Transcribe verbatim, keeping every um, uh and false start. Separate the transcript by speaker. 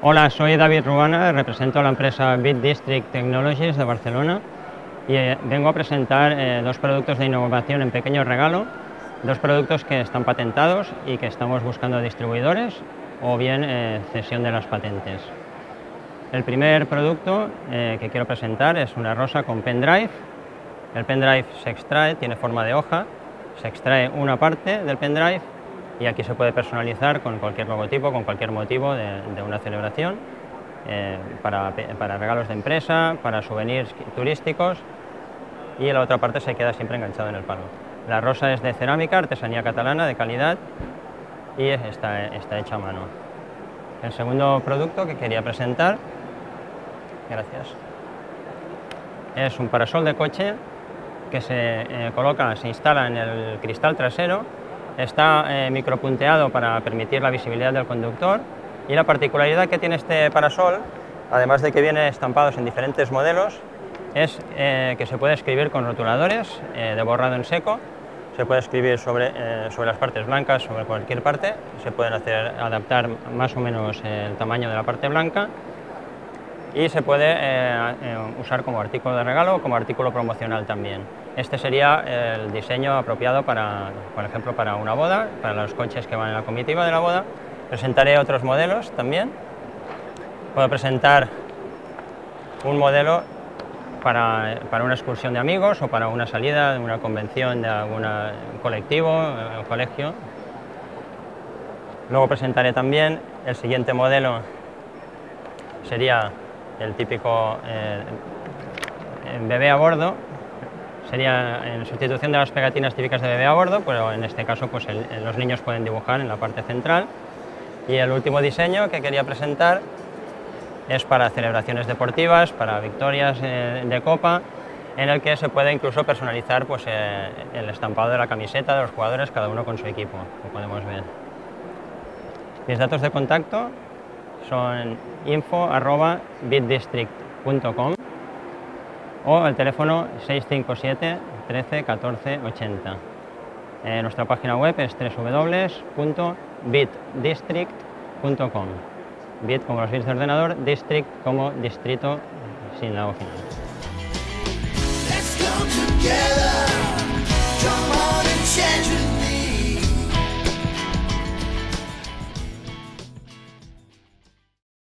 Speaker 1: Hola, soy David Rubana, represento a la empresa Bit District Technologies de Barcelona y eh, vengo a presentar eh, dos productos de innovación en pequeño regalo, dos productos que están patentados y que estamos buscando distribuidores o bien eh, cesión de las patentes. El primer producto eh, que quiero presentar es una rosa con pendrive. El pendrive se extrae, tiene forma de hoja, se extrae una parte del pendrive y aquí se puede personalizar con cualquier logotipo, con cualquier motivo de, de una celebración, eh, para, para regalos de empresa, para souvenirs turísticos, y la otra parte se queda siempre enganchado en el palo. La rosa es de cerámica, artesanía catalana, de calidad, y está, está hecha a mano. El segundo producto que quería presentar, gracias, es un parasol de coche que se eh, coloca, se instala en el cristal trasero. Está eh, micropunteado para permitir la visibilidad del conductor, y la particularidad que tiene este parasol, además de que viene estampados en diferentes modelos, es eh, que se puede escribir con rotuladores eh, de borrado en seco. Se puede escribir sobre, eh, sobre las partes blancas, sobre cualquier parte, se pueden hacer, adaptar más o menos el tamaño de la parte blanca, y se puede eh, eh, usar como artículo de regalo o como artículo promocional también. Este sería el diseño apropiado para, por ejemplo, para una boda, para los coches que van en la comitiva de la boda. Presentaré otros modelos también. Puedo presentar un modelo para, para una excursión de amigos o para una salida de una convención de algún colectivo o colegio. Luego presentaré también el siguiente modelo, sería el típico eh, bebé a bordo. Sería en sustitución de las pegatinas típicas de bebé a bordo, pero en este caso pues el, los niños pueden dibujar en la parte central. Y el último diseño que quería presentar es para celebraciones deportivas, para victorias eh, de copa, en el que se puede incluso personalizar pues, eh, el estampado de la camiseta de los jugadores, cada uno con su equipo, como podemos ver. Mis datos de contacto son info arroba bitdistrict punto com o el teléfono seis cinco siete, trece, catorce, ochenta. Eh, nuestra página web es doble u doble u doble u punto bitdistrict punto com. Bit como los bits de ordenador, district como distrito sin la O final.